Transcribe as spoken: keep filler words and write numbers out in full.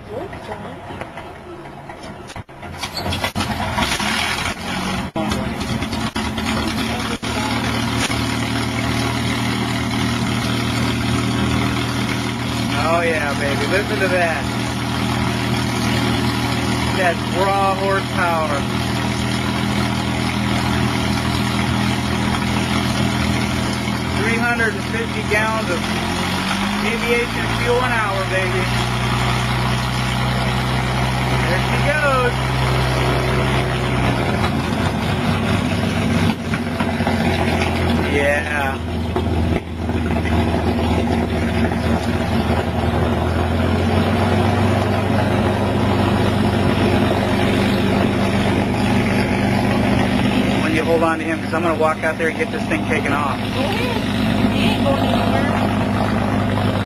Oh yeah, baby, listen to that. That's raw horsepower. three hundred fifty gallons of aviation fuel an hour, baby. There she goes. Yeah. When you hold on to him, because I'm going to walk out there and get this thing taken off. Go ahead. He ain't going anywhere.